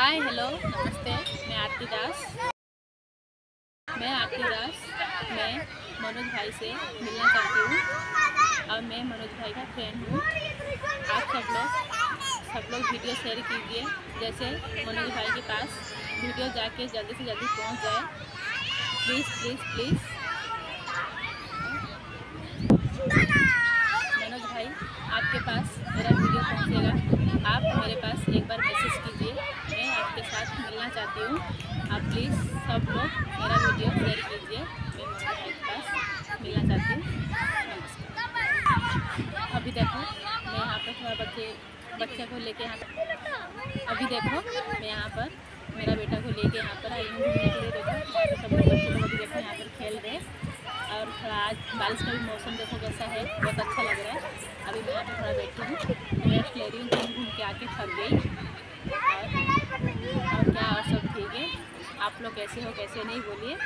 Hi hello नमस्ते। मैं आरती दास मैं मनोज भाई से मिलना चाहती हूँ और मैं मनोज भाई का फ्रेंड हूँ। आप सब लोग वीडियो शेयर कीजिए, जैसे मनोज भाई के पास वीडियो जाके जल्दी से जल्दी पहुँच जाए। प्लीज़ प्लीज़ प्लीज़ मनोज भाई, आपके पास मेरा वीडियो पहुँचेगा। आप मेरे पास एक बार मैसेज कीजिए, मैं आपके साथ मिलना चाहती हूँ। आप प्लीज़ सब लोग मेरा वीडियो शेयर कीजिए, मैं मनोज भाई के पास मिलना चाहती हूँ। नमस्कार। अभी देखो मैं यहाँ पर थोड़ा बच्चे को लेके अभी देखो मैं यहाँ पर मेरा बेटा को लेके यहाँ पर आई हूँ घूमने के लिए। देखो सब लोग बच्चे लोग अभी देखो यहाँ पर खेल रहे हैं और थोड़ा आज बारिश का भी मौसम देखो कैसा है, बहुत अच्छा लग रहा है। अभी मैं यहाँ पे थोड़ा बैठी हूँ, रेस्ट ले रही हूँ, घूम के आके थक गई। और क्या, और सब ठीक है। आप लोग कैसे हो कैसे नहीं बोलिए।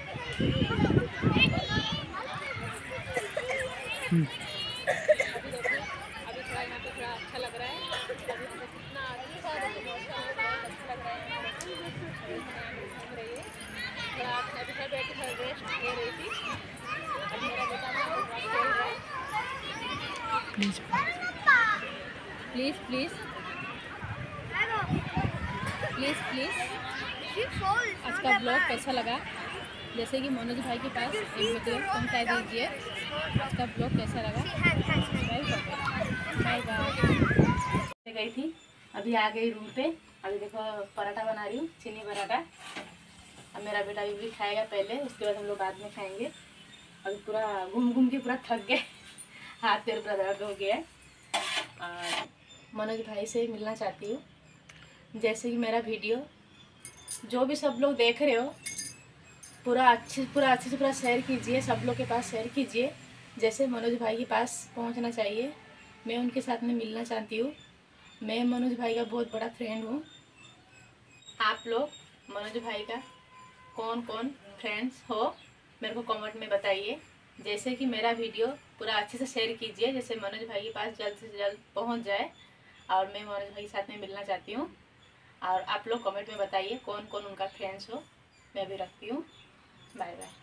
अभी देखो अभी थोड़ा यहाँ पे थोड़ा अच्छा लग रहा है। अभी देखो कितना अच्छा मौसम है, बहुत अच्छा लग रहा है। घूम रही है थोड़ा, अभी थोड़ा बैठ के रेस्ट ले रही थी। अब मेरा बेटा खेल रहा है। Please please please please please आज का ब्लॉग कैसा लगा, जैसे कि मनोज भाई के पास एक वीडियो पहुँचा दीजिए। आज का ब्लॉग कैसा लगा सब्सक्राइब कर, बाय बाय। गई थी, अभी आ गई रूम पे। अभी देखो पराठा बना रही हूँ, चीनी पराठा। अब मेरा बेटा भी खाएगा पहले, उसके बाद हम लोग बाद में खाएंगे। अभी पूरा घूम के पूरा थक गए, हाथ पैर पूरा दर्द हो गया है। और मनोज भाई से मिलना चाहती हूँ। जैसे कि मेरा वीडियो जो भी सब लोग देख रहे हो, पूरा अच्छे से शेयर कीजिए, सब लोग के पास शेयर कीजिए, जैसे मनोज भाई के पास पहुंचना चाहिए। मैं उनके साथ में मिलना चाहती हूँ। मैं मनोज भाई का बहुत बड़ा फ्रेंड हूँ। आप लोग मनोज भाई का कौन कौन फ्रेंड्स हो मेरे को कमेंट में बताइए। जैसे कि मेरा वीडियो पूरा अच्छे से शेयर कीजिए, जैसे मनोज भाई के पास जल्द से जल्द पहुंच जाए। और मैं मनोज भाई के साथ में मिलना चाहती हूँ। और आप लोग कमेंट में बताइए कौन कौन उनका फ्रेंड्स हो। मैं भी रखती हूँ। Bye bye.